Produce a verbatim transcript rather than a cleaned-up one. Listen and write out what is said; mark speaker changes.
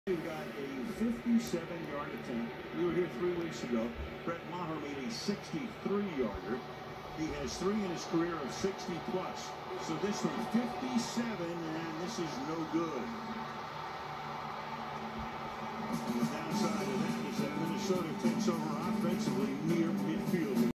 Speaker 1: He got a fifty-seven-yard attempt. We were here three weeks ago. Brett Maher made a sixty-three-yarder. He has three in his career of sixty plus. So this one, fifty-seven, and this is no good. And the downside of that is that Minnesota takes over offensively near midfield.